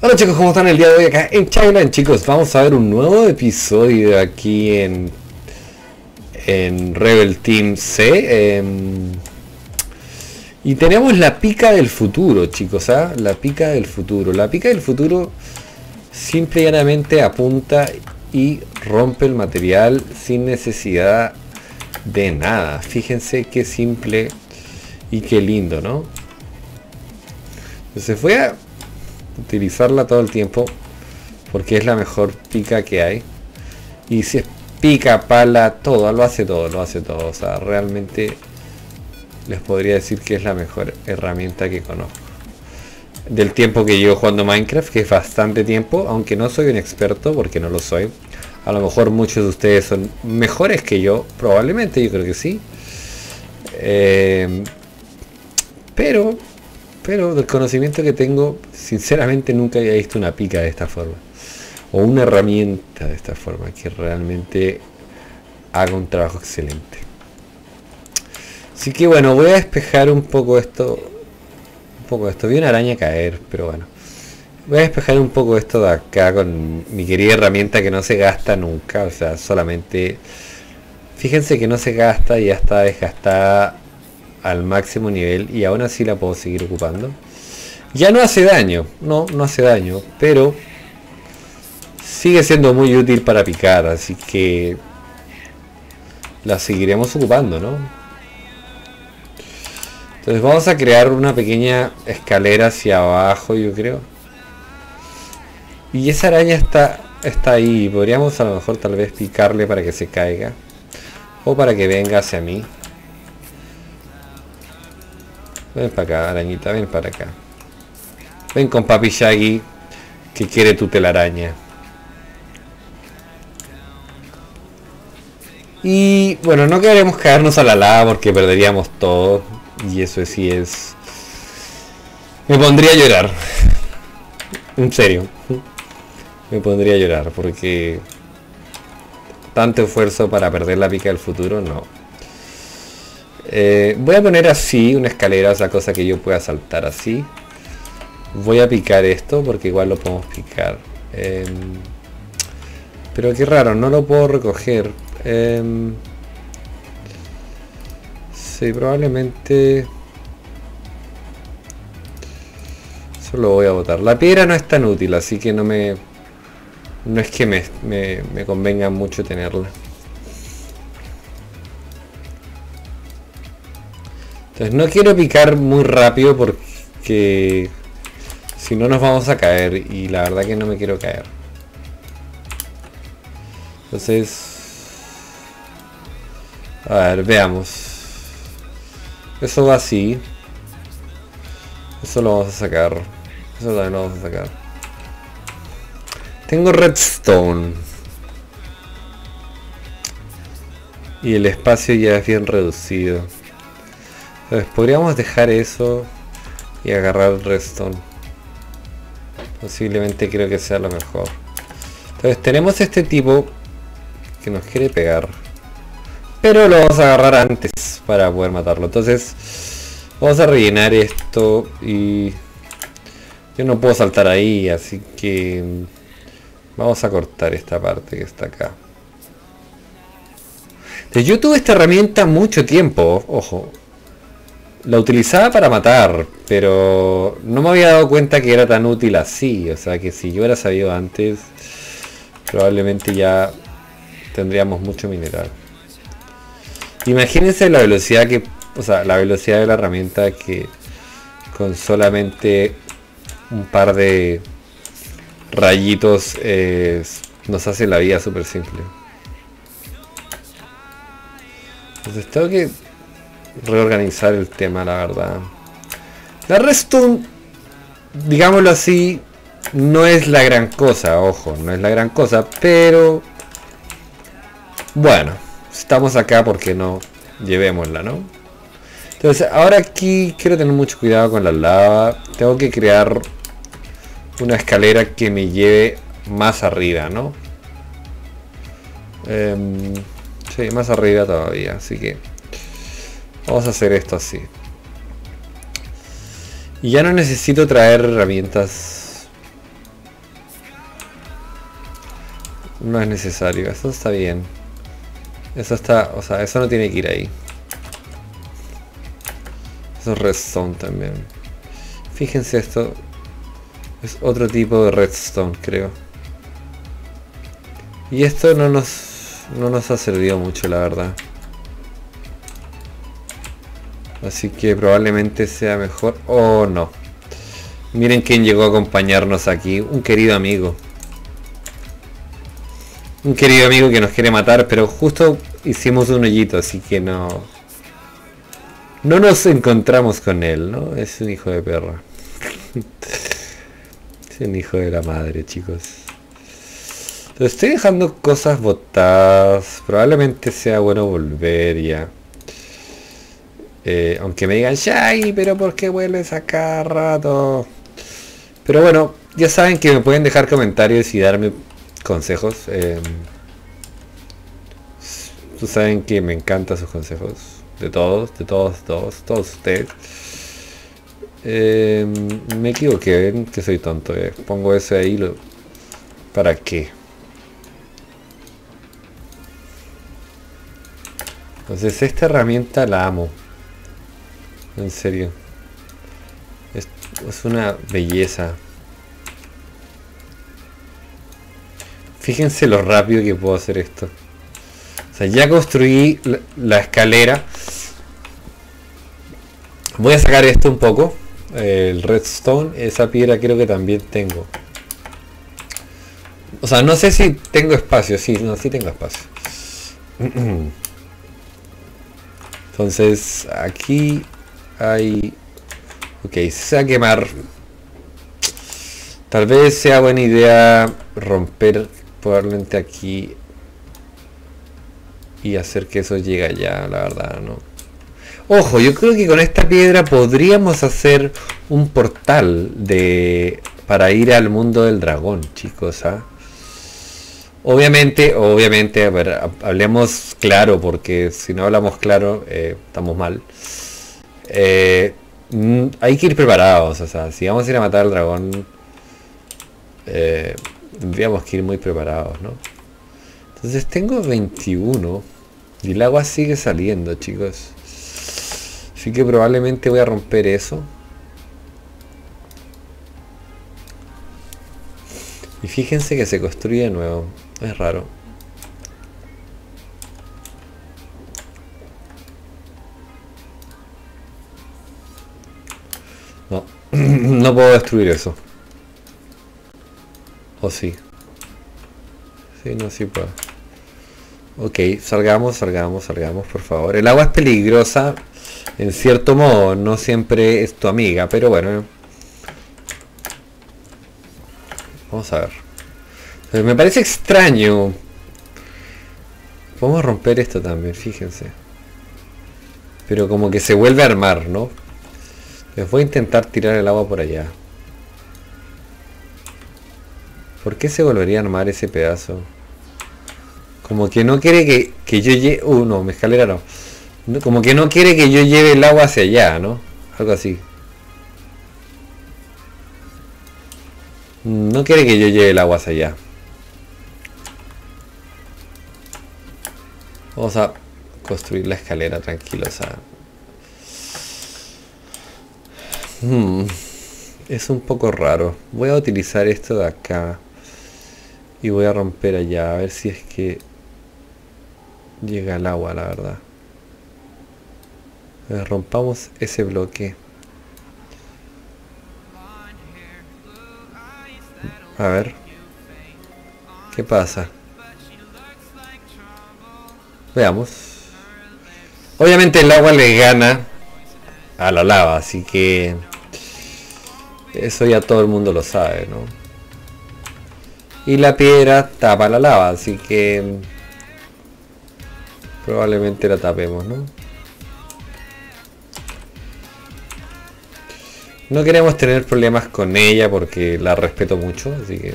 Hola chicos, ¿cómo están el día de hoy acá en China? Chicos, vamos a ver un nuevo episodio aquí en Rebel Team C. Y tenemos la pica del futuro, chicos, ¿ah? La pica del futuro. La pica del futuro simple y llanamente apunta y rompe el material sin necesidad de nada. Fíjense qué simple y qué lindo, ¿no? Entonces voy a utilizarla todo el tiempo porque es la mejor pica que hay. Y si es pica, pala, todo, lo hace todo. O sea, realmente les podría decir que es la mejor herramienta que conozco del tiempo que llevo jugando Minecraft, que es bastante tiempo, aunque no soy un experto, porque no lo soy. A lo mejor muchos de ustedes son mejores que yo, probablemente, yo creo que sí. Pero del conocimiento que tengo, sinceramente nunca había visto una pica de esta forma, o una herramienta de esta forma que realmente haga un trabajo excelente. Así que bueno, voy a despejar un poco esto. Vi una araña caer, pero bueno, voy a despejar un poco esto de acá con mi querida herramienta que no se gasta nunca. O sea, solamente fíjense que no se gasta y ya está desgastada al máximo nivel, y aún así la puedo seguir ocupando. Ya no hace daño, no hace daño, pero sigue siendo muy útil para picar, así que la seguiremos ocupando, ¿no? Entonces vamos a crear una pequeña escalera hacia abajo, yo creo. Y esa araña está ahí. Podríamos a lo mejor tal vez picarle para que se caiga, o para que venga hacia mí. Ven para acá, arañita, ven para acá. Ven con papi Shaggy, que quiere tu telaraña. Y bueno, no queremos caernos a la lava porque perderíamos todo. Y eso sí es... Me pondría a llorar. En serio. Me pondría a llorar porque tanto esfuerzo para perder la pica del futuro, no. Voy a poner así una escalera, esa cosa que yo pueda saltar así. Voy a picar esto porque igual lo podemos picar. Pero qué raro, no lo puedo recoger. Sí, probablemente eso lo voy a botar. La piedra no es tan útil, así que no es que me convenga mucho tenerla. Entonces no quiero picar muy rápido porque si no nos vamos a caer, y la verdad que no me quiero caer. Entonces, a ver, veamos. Eso va así. Eso lo vamos a sacar. Eso también lo vamos a sacar. Tengo redstone. Y el espacio ya es bien reducido. Entonces podríamos dejar eso y agarrar el redstone. Posiblemente creo que sea lo mejor. Entonces tenemos este tipo que nos quiere pegar, pero lo vamos a agarrar antes para poder matarlo. Entonces vamos a rellenar esto, y yo no puedo saltar ahí, así que vamos a cortar esta parte que está acá. Entonces, yo tuve esta herramienta mucho tiempo, ojo. La utilizaba para matar, pero no me había dado cuenta que era tan útil así. O sea que si yo hubiera sabido antes, probablemente ya tendríamos mucho mineral. Imagínense la velocidad la velocidad de la herramienta, que con solamente un par de rayitos nos hace la vida súper simple. Entonces tengo que reorganizar el tema, la verdad. La redstone, digámoslo así, no es la gran cosa, ojo, no es la gran cosa, pero bueno, estamos acá, porque no, llevémosla, ¿no? Entonces ahora aquí quiero tener mucho cuidado con la lava. Tengo que crear una escalera que me lleve más arriba, ¿no? Sí, más arriba todavía, así que vamos a hacer esto así. Y ya no necesito traer herramientas No es necesario, eso está bien. Eso está, o sea, eso no tiene que ir ahí. Eso es redstone también. Fíjense, esto es otro tipo de redstone, creo. Y esto no nos ha servido mucho, la verdad. Así que probablemente sea mejor. Oh, no. Miren quién llegó a acompañarnos aquí. Un querido amigo. Un querido amigo que nos quiere matar, pero justo hicimos un hoyito, así que no... No nos encontramos con él, ¿no? Es un hijo de perra. Es un hijo de la madre, chicos. Entonces, estoy dejando cosas botadas. Probablemente sea bueno volver ya. Aunque me digan, Shaggy, pero ¿por qué vuelves a cada rato? Pero bueno, ya saben que me pueden dejar comentarios y darme consejos. Tú saben que me encantan sus consejos. De todos ustedes. Me equivoqué, ven que soy tonto. Pongo eso ahí. ¿Para qué? Entonces esta herramienta la amo. En serio. Es una belleza. Fíjense lo rápido que puedo hacer esto. O sea, ya construí la escalera. Voy a sacar esto un poco. El redstone. Esa piedra creo que también tengo. O sea, no sé si tengo espacio. Sí, no, sí tengo espacio. Entonces, aquí hay... Ok, se va a quemar. Tal vez sea buena idea romper probablemente aquí y hacer que eso llegue allá, la verdad, ¿no? Ojo, yo creo que con esta piedra podríamos hacer un portal para ir al mundo del dragón, chicos, ¿ah? Obviamente, a ver, hablemos claro, porque si no hablamos claro, estamos mal. Hay que ir preparados, o sea, si vamos a ir a matar al dragón, tendríamos que ir muy preparados, ¿no? Entonces tengo 21 y el agua sigue saliendo, chicos. Así que probablemente voy a romper eso. Y fíjense que se construye de nuevo. Es raro. No, no puedo destruir eso. ¿O sí? Sí, no, sí puedo. Ok, salgamos, por favor. El agua es peligrosa, en cierto modo, no siempre es tu amiga, pero bueno. Vamos a ver. Me parece extraño. Podemos romper esto también, fíjense. Pero como que se vuelve a armar, ¿no? Les voy a intentar tirar el agua por allá. ¿Por qué se volvería a armar ese pedazo? Como que no quiere que yo lleve... no, mi escalera no. Como que no quiere que yo lleve el agua hacia allá, ¿no? Algo así. No quiere que yo lleve el agua hacia allá. Vamos a construir la escalera tranquilo, o sea... Es un poco raro. Voy a utilizar esto de acá. Y voy a romper allá, a ver si es que llega el agua, la verdad. Rompamos ese bloque. A ver. ¿Qué pasa? Veamos. Obviamente el agua le gana a la lava, así que... eso ya todo el mundo lo sabe, ¿no? Y la piedra tapa la lava, así que... probablemente la tapemos, ¿no? No queremos tener problemas con ella porque la respeto mucho, así que...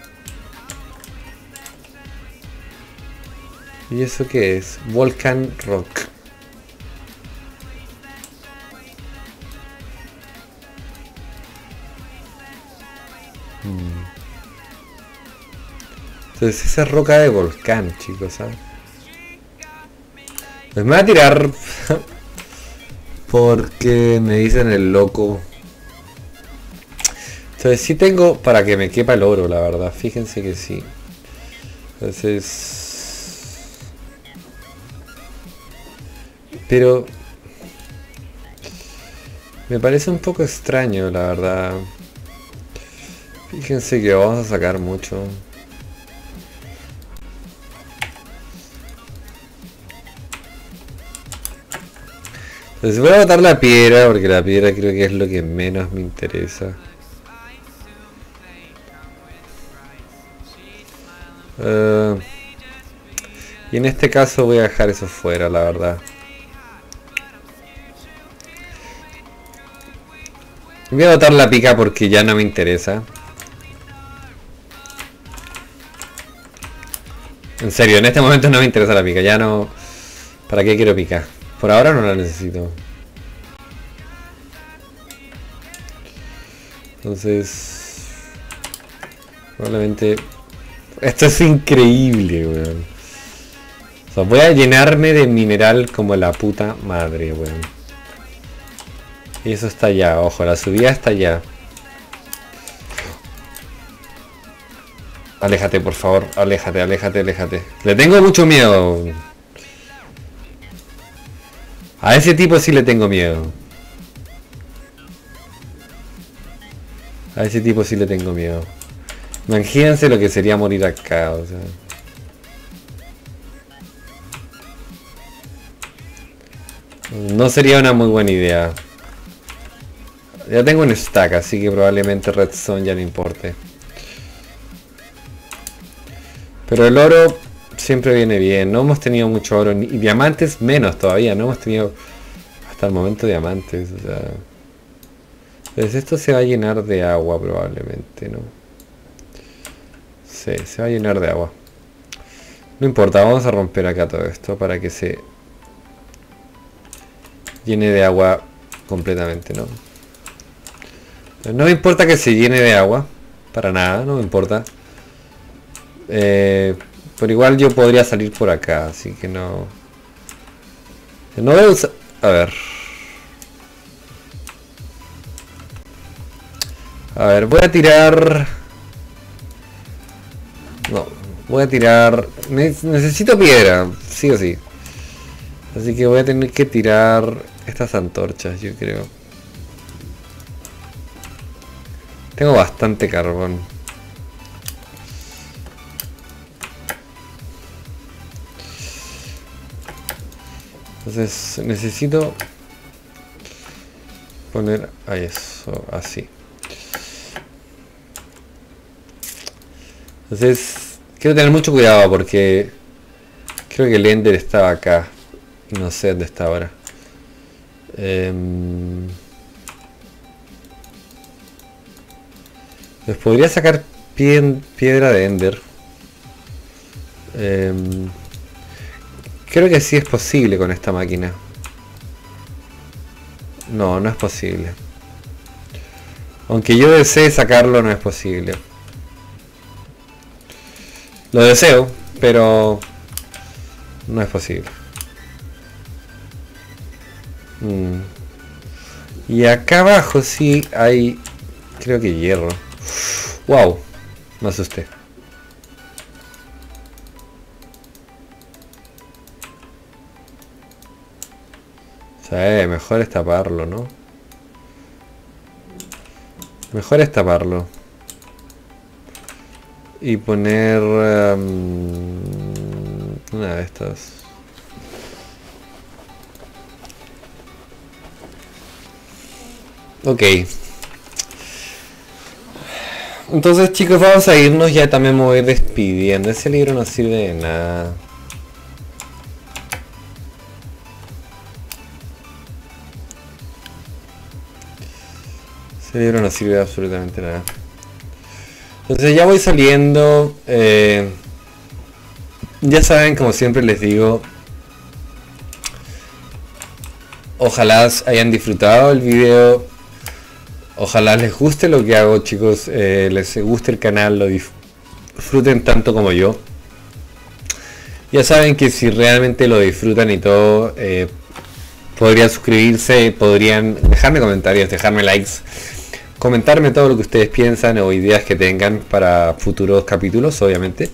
¿Y eso qué es? Volcan Rock. Entonces esa es roca de volcán, chicos, ¿sabes? Pues me voy a tirar porque me dicen el loco. Entonces sí tengo para que me quepa el oro, la verdad. Fíjense que sí. Entonces... Pero... me parece un poco extraño, la verdad. Fíjense que vamos a sacar mucho. Entonces voy a botar la piedra, porque la piedra creo que es lo que menos me interesa. Y en este caso voy a dejar eso fuera, la verdad. Voy a botar la pica porque ya no me interesa. En serio, en este momento no me interesa la pica, ya no... ¿Para qué quiero picar? Por ahora no la necesito. Entonces... probablemente... esto es increíble, weón. O sea, voy a llenarme de mineral como la puta madre, weón. Y eso está allá, ojo, la subida está allá. Aléjate, por favor, aléjate, aléjate, aléjate. Le tengo mucho miedo. A ese tipo sí le tengo miedo. A ese tipo sí le tengo miedo. Imagínense lo que sería morir acá, o sea. No sería una muy buena idea. Ya tengo un stack, así que probablemente redstone ya no importe. Pero el oro siempre viene bien. No hemos tenido mucho oro, y diamantes menos todavía. No hemos tenido hasta el momento diamantes. O sea, entonces esto se va a llenar de agua probablemente, ¿no? Sí, se va a llenar de agua. No importa, vamos a romper acá todo esto para que se llene de agua completamente, ¿no? No me importa que se llene de agua, para nada, no me importa. Pero igual yo podría salir por acá, así que no... No voy a usar... A ver. A ver, voy a tirar... No, voy a tirar... Necesito piedra, sí o sí. Así que voy a tener que tirar estas antorchas, yo creo. Tengo bastante carbón. Entonces necesito poner a eso así. Entonces quiero tener mucho cuidado porque creo que el Ender estaba acá y no sé dónde está ahora. Les podría sacar piedra de Ender. Creo que sí es posible con esta máquina. No, no es posible. Aunque yo desee sacarlo, no es posible. Lo deseo, pero no es posible. Y acá abajo sí hay, creo que hierro. Wow, me asusté. O sea, mejor es taparlo, ¿no? Mejor es taparlo. Y poner una de estas. Ok. Entonces, chicos, vamos a irnos. Ya también me voy a ir despidiendo. Ese libro no sirve de nada. Ese libro no sirve de absolutamente nada. Entonces ya voy saliendo. Ya saben, como siempre les digo, ojalá hayan disfrutado el video. Ojalá les guste lo que hago, chicos. Les guste el canal, disfruten tanto como yo. Ya saben que si realmente lo disfrutan y todo, podrían suscribirse, podrían dejarme comentarios, dejarme likes, comentarme todo lo que ustedes piensan o ideas que tengan para futuros capítulos, obviamente.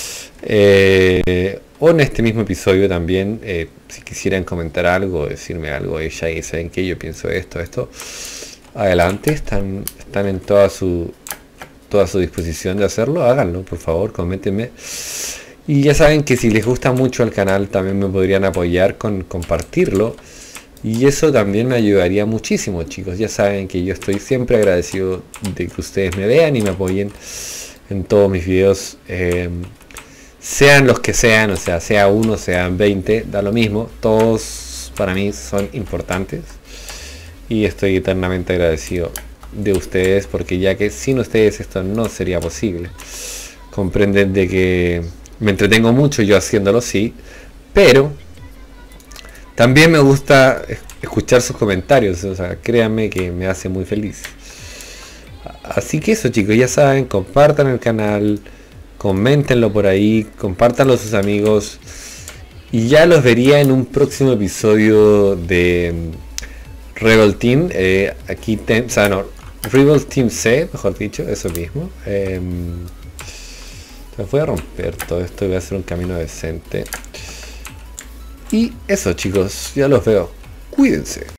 O en este mismo episodio también, si quisieran comentar algo, decirme algo, ya saben que yo pienso esto, adelante, están en toda su disposición de hacerlo, háganlo, por favor, coméntenme. Y ya saben que si les gusta mucho el canal también me podrían apoyar con compartirlo. Y eso también me ayudaría muchísimo, chicos. Ya saben que yo estoy siempre agradecido de que ustedes me vean y me apoyen en todos mis videos. Sean los que sean, o sea uno, sean 20, da lo mismo. Todos para mí son importantes. Y estoy eternamente agradecido de ustedes, porque ya que sin ustedes esto no sería posible. Comprenden de que me entretengo mucho yo haciéndolo, sí, pero también me gusta escuchar sus comentarios, o sea, créanme que me hace muy feliz. Así que eso, chicos, ya saben, compartan el canal, coméntenlo por ahí, compártanlo a sus amigos, y ya los vería en un próximo episodio de Rebel Team, Rebel Team C, mejor dicho, eso mismo. Voy a romper todo esto y voy a hacer un camino decente. Y eso, chicos, ya los veo. Cuídense.